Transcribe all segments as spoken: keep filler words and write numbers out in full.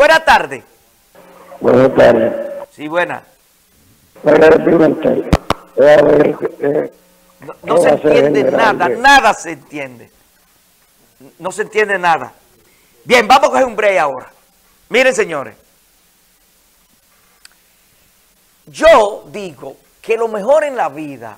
Buenas tardes. Buenas tardes. Sí, buena. Para Pimentel. Eh, a ver, eh, No, no se entiende nada, nada se entiende. No se entiende nada. Bien, vamos a coger un break ahora. Miren, señores. Yo digo que lo mejor en la vida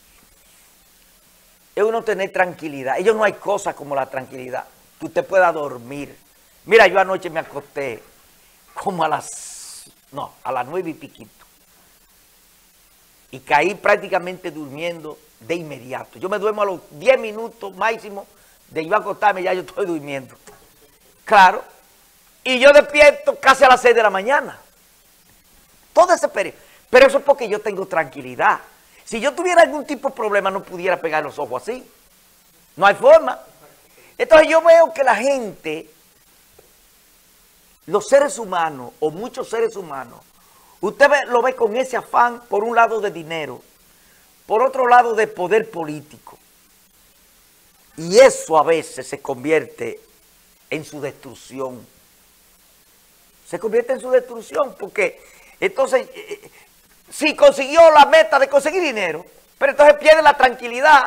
es uno tener tranquilidad. Ellos no hay cosa como la tranquilidad. Que usted pueda dormir. Mira, yo anoche me acosté como a las, no, a las nueve y piquito. Y caí prácticamente durmiendo de inmediato. Yo me duermo a los diez minutos máximo de yo acostarme, ya yo estoy durmiendo. Claro. Y yo despierto casi a las seis de la mañana. Todo ese periodo. Pero eso es porque yo tengo tranquilidad. Si yo tuviera algún tipo de problema, no pudiera pegar los ojos así. No hay forma. Entonces yo veo que la gente, los seres humanos, o muchos seres humanos, usted ve, lo ve con ese afán, por un lado de dinero, por otro lado de poder político. Y eso a veces se convierte en su destrucción. Se convierte en su destrucción porque entonces, eh, sí consiguió la meta de conseguir dinero, pero entonces pierde la tranquilidad,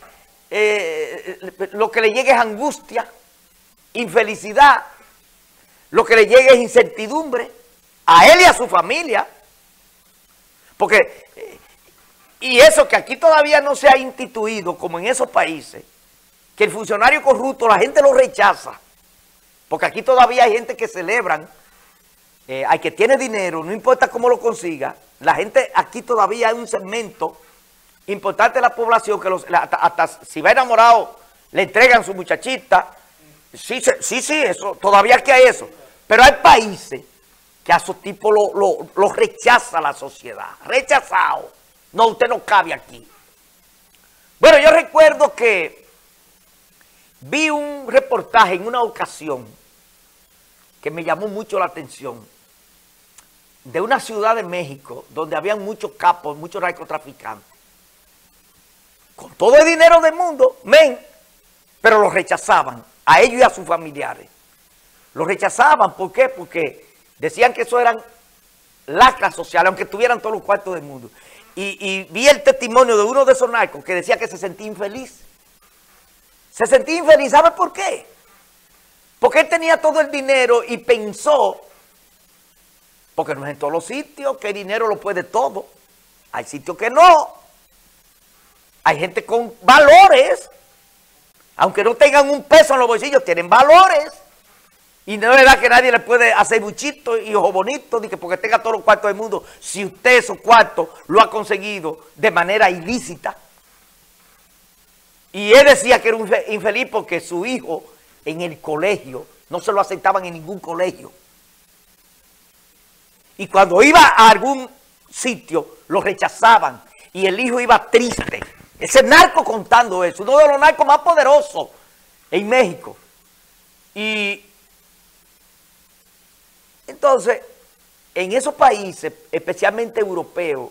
eh, lo que le llegue es angustia, infelicidad, lo que le llegue es incertidumbre a él y a su familia. Porque, eh, y eso que aquí todavía no se ha instituido, como en esos países, que el funcionario corrupto, la gente lo rechaza. Porque aquí todavía hay gente que celebran, eh, hay que tiene dinero, no importa cómo lo consiga. La gente, aquí todavía hay un segmento importante de la población que los, hasta, hasta si va enamorado, le entregan su muchachita. Sí, sí, sí, eso, todavía que hay eso. Pero hay países que a esos tipos lo, lo, lo rechaza la sociedad. Rechazado. No, usted no cabe aquí. Bueno, yo recuerdo que vi un reportaje en una ocasión que me llamó mucho la atención, de una ciudad de México donde habían muchos capos, muchos narcotraficantes, con todo el dinero del mundo, men, pero los rechazaban, a ellos y a sus familiares. Los rechazaban, ¿por qué? Porque decían que eso eran lacras sociales, aunque tuvieran todos los cuartos del mundo. Y, y vi el testimonio de uno de esos narcos que decía que se sentía infeliz. Se sentía infeliz, ¿sabe por qué? Porque él tenía todo el dinero y pensó, porque no es en todos los sitios que el dinero lo puede todo. Hay sitios que no. Hay gente con valores, aunque no tengan un peso en los bolsillos, tienen valores. Y no es verdad que nadie le puede hacer buchito y ojo bonito, ni que porque tenga todos los cuartos del mundo, si usted esos cuartos lo ha conseguido de manera ilícita. Y él decía que era un infeliz porque su hijo en el colegio no se lo aceptaban en ningún colegio. Y cuando iba a algún sitio, lo rechazaban. Y el hijo iba triste. Ese narco contando eso, uno de los narcos más poderosos en México. Y entonces, en esos países, especialmente europeos,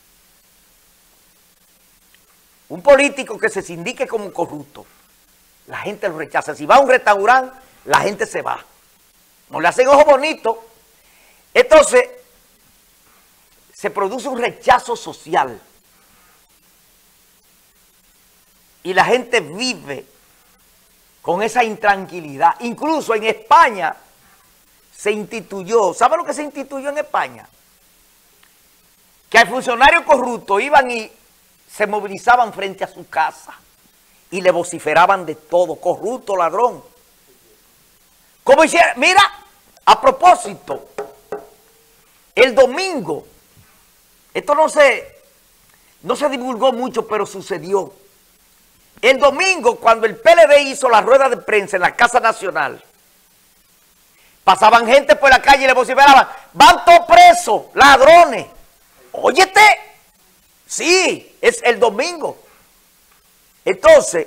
un político que se sindique como corrupto, la gente lo rechaza. Si va a un restaurante, la gente se va. No le hacen ojo bonito. Entonces, se produce un rechazo social. Y la gente vive con esa intranquilidad. Incluso en España se instituyó, ¿sabe lo que se instituyó en España? Que al funcionario corrupto iban y se movilizaban frente a su casa y le vociferaban de todo, corrupto, ladrón. Como hicieron, mira, a propósito, el domingo, esto no se, no se divulgó mucho, pero sucedió. El domingo, cuando el P L D hizo la rueda de prensa en la Casa Nacional, pasaban gente por la calle y le vociferaban, van todos presos, ladrones. Óyete, sí, es el domingo. Entonces,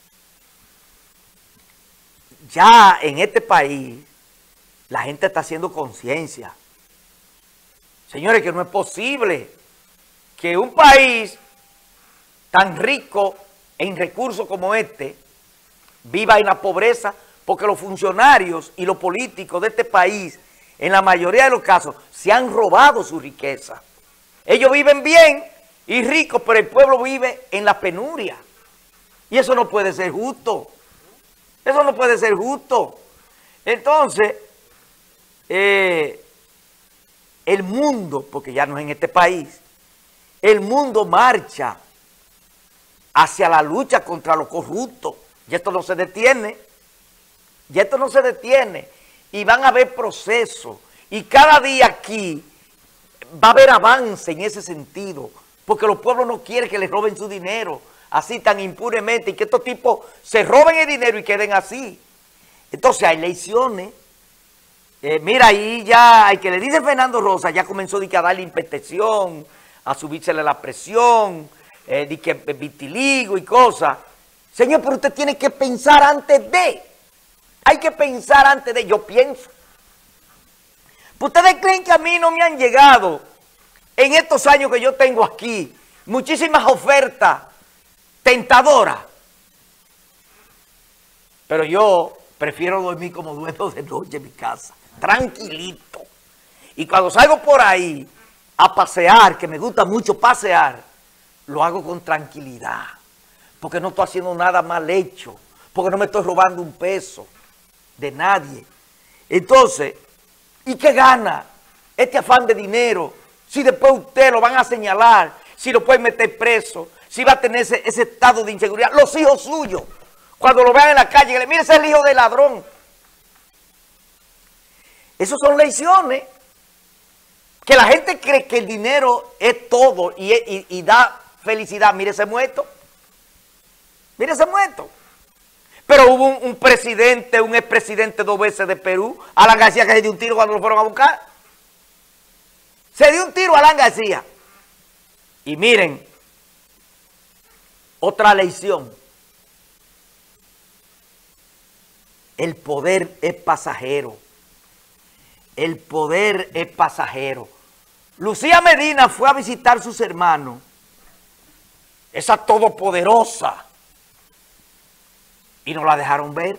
ya en este país, la gente está haciendo conciencia. Señores, que no es posible que un país tan rico en recursos como este viva en la pobreza, porque los funcionarios y los políticos de este país en la mayoría de los casos, se han robado su riqueza. Ellos viven bien y ricos, pero el pueblo vive en la penuria. Y eso no puede ser justo. Eso no puede ser justo. Entonces, eh, el mundo, porque ya no es en este país, el mundo marcha hacia la lucha contra lo corrupto. Y esto no se detiene. Y esto no se detiene. Y van a haber procesos. Y cada día aquí va a haber avance en ese sentido. Porque los pueblos no quieren que les roben su dinero así tan impunemente. Y que estos tipos se roben el dinero y queden así. Entonces hay elecciones. Eh, mira, ahí ya, el que le dice Fernando Rosa, ya comenzó de que a darle hipertensión, a subírsele la presión, eh, de que vitiligo y cosas. Señor, pero usted tiene que pensar antes de. Hay que pensar antes de. Yo pienso. ¿Ustedes creen que a mí no me han llegado, en estos años que yo tengo aquí, muchísimas ofertas tentadoras? Pero yo prefiero dormir como duermo de noche en mi casa, tranquilito. Y cuando salgo por ahí a pasear, que me gusta mucho pasear, lo hago con tranquilidad. Porque no estoy haciendo nada mal hecho. Porque no me estoy robando un peso de nadie. Entonces, ¿y qué gana este afán de dinero? Si después usted lo van a señalar, si lo pueden meter preso, si va a tener ese, ese estado de inseguridad. Los hijos suyos, cuando lo vean en la calle, que le miren, ese es el hijo del ladrón. Esas son lecciones. Que la gente cree que el dinero es todo y, y, y da felicidad. Mire ese muerto. Mire ese muerto. Pero hubo un, un presidente, un expresidente dos veces de Perú, Alan García, que se dio un tiro cuando lo fueron a buscar. Se dio un tiro a Alan García. Y miren, otra lección. El poder es pasajero. El poder es pasajero. Lucía Medina fue a visitar a sus hermanos. Esa todopoderosa. Y no la dejaron ver.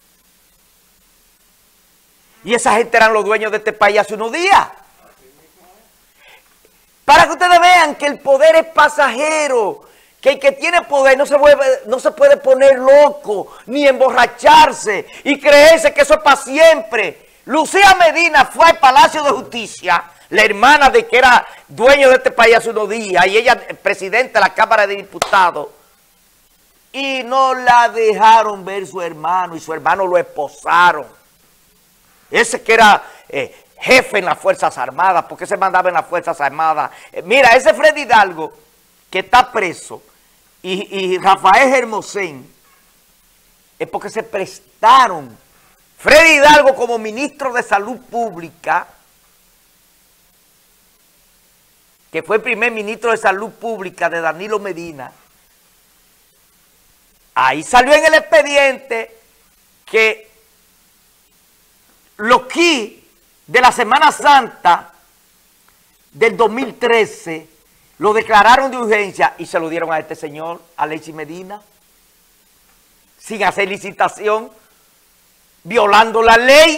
Y esa gente eran los dueños de este país hace unos días. Para que ustedes vean que el poder es pasajero. Que el que tiene poder no se, vuelve, no se puede poner loco, ni emborracharse y creerse que eso es para siempre. Lucía Medina fue al Palacio de Justicia, la hermana de que era dueño de este país hace unos días, y ella presidenta de la Cámara de Diputados, y no la dejaron ver su hermano, y su hermano lo esposaron. Ese que era eh, jefe en las Fuerzas Armadas, porque se mandaba en las Fuerzas Armadas. Eh, mira, ese Freddy Hidalgo, que está preso, y, y Rafael Hermosén, es porque se prestaron. Freddy Hidalgo como ministro de Salud Pública, que fue el primer ministro de Salud Pública de Danilo Medina, ahí salió en el expediente que los kits de la Semana Santa del dos mil trece lo declararon de urgencia y se lo dieron a este señor, a Alexis Medina, sin hacer licitación, violando la ley.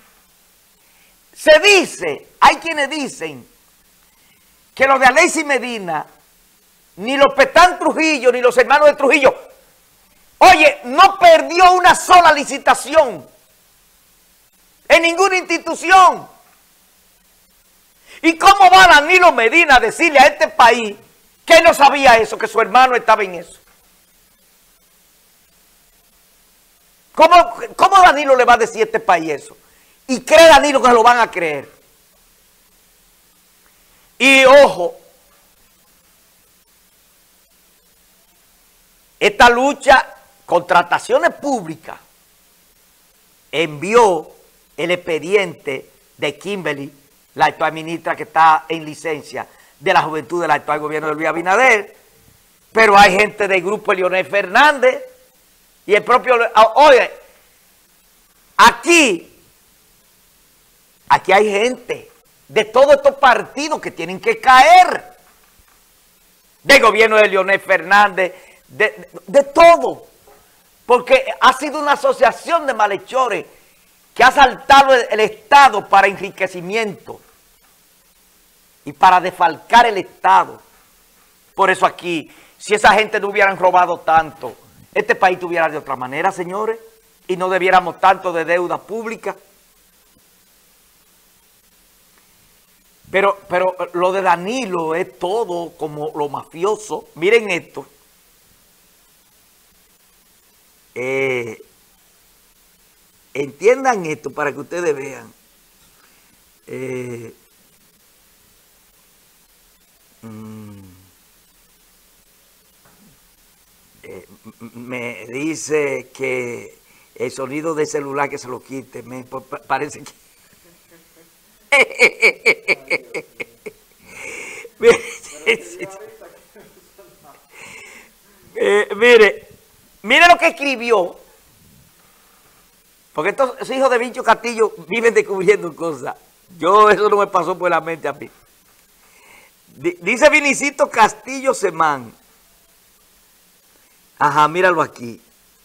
Se dice, hay quienes dicen que los de Alexis Medina, ni los Petán Trujillo, ni los hermanos de Trujillo, oye, no perdió una sola licitación en ninguna institución. ¿Y cómo va Danilo Medina a decirle a este país que no sabía eso, que su hermano estaba en eso? ¿Cómo, cómo Danilo le va a decir a este país eso? Y cree Danilo que se lo van a creer. Y ojo, esta lucha, contrataciones públicas, envió el expediente de Kimberly, la actual ministra que está en licencia de la juventud del actual gobierno de Luis Abinader, pero hay gente del grupo Leonel Fernández y el propio, oye, aquí, aquí hay gente de todos estos partidos que tienen que caer, del gobierno de Leonel Fernández, de, de, de todo, porque ha sido una asociación de malhechores que ha saltado el, el Estado para enriquecimiento y para defalcar el Estado. Por eso aquí, si esa gente no hubieran robado tanto, este país estuviera de otra manera, señores, y no debiéramos tanto de deuda pública. Pero, pero lo de Danilo es todo como lo mafioso. Miren esto. Eh, entiendan esto para que ustedes vean. Eh, mm, eh, me dice que el sonido de celular que se lo quite. Me parece que... eh, mire, mire lo que escribió, porque estos hijos de Vincho Castillo viven descubriendo cosas. Yo, eso no me pasó por la mente a mí. D- dice Vinicito Castillo Semán. Ajá, míralo aquí.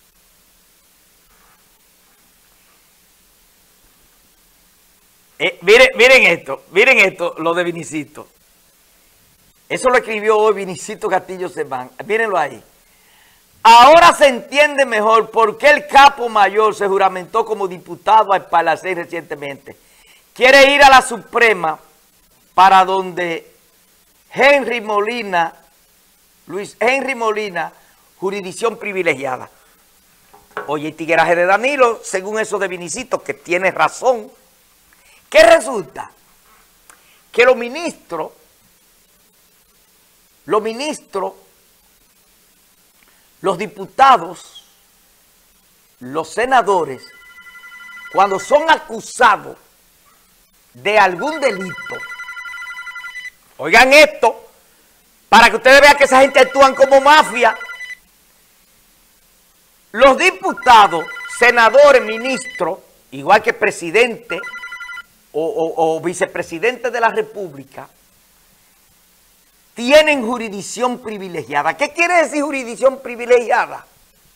Eh, miren, miren esto, miren esto, lo de Vinicito. Eso lo escribió hoy Vinicito Castillo Semán. Mírenlo ahí. Ahora se entiende mejor por qué el capo mayor se juramentó como diputado al Palacén recientemente. Quiere ir a la Suprema para donde Henry Molina, Luis Henry Molina, jurisdicción privilegiada. Oye, el tigueraje de Danilo, según eso de Vinicito, que tiene razón. ¿Qué resulta? Que los ministros, los ministros, los diputados, los senadores, cuando son acusados de algún delito, oigan esto, para que ustedes vean que esa gente actúan como mafia, los diputados, senadores, ministros, igual que presidente, O, o, o vicepresidente de la República, tienen jurisdicción privilegiada. ¿Qué quiere decir jurisdicción privilegiada?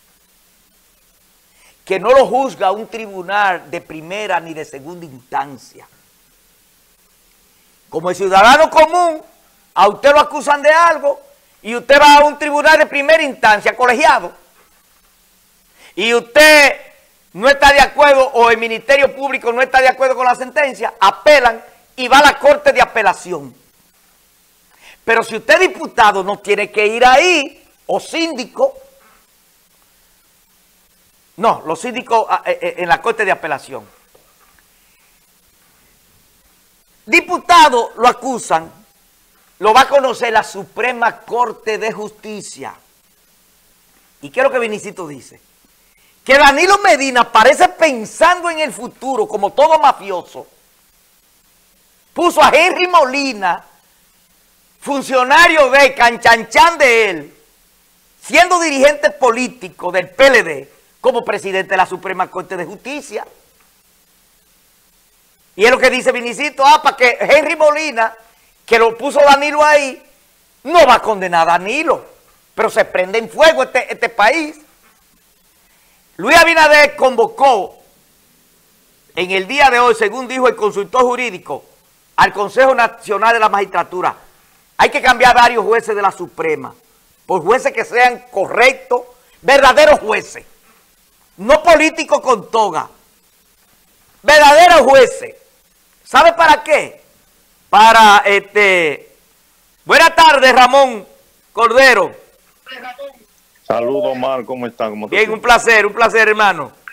Que no lo juzga un tribunal de primera ni de segunda instancia. Como el ciudadano común, a usted lo acusan de algo y usted va a un tribunal de primera instancia, colegiado, y usted no está de acuerdo o el Ministerio Público no está de acuerdo con la sentencia, apelan y va a la Corte de Apelación. Pero si usted es diputado, no tiene que ir ahí, o síndico. No, los síndicos en la Corte de Apelación. Diputado lo acusan, lo va a conocer la Suprema Corte de Justicia. ¿Y qué es lo que Vinicito dice? Que Danilo Medina parece pensando en el futuro, como todo mafioso. Puso a Henry Molina, funcionario de canchanchan de él, siendo dirigente político del P L D, como presidente de la Suprema Corte de Justicia. Y es lo que dice Vinicito, ah, para que Henry Molina, que lo puso Danilo ahí, no va a condenar a Danilo, pero se prende en fuego este, este país. Luis Abinader convocó en el día de hoy, según dijo el consultor jurídico, al Consejo Nacional de la Magistratura. Hay que cambiar varios jueces de la Suprema, por jueces que sean correctos, verdaderos jueces, no políticos con toga, verdaderos jueces. ¿Sabe para qué? Para, este, buenas tardes, Ramón Cordero. Saludos, Omar, ¿cómo están? ¿Cómo Bien, un placer, un placer, hermano.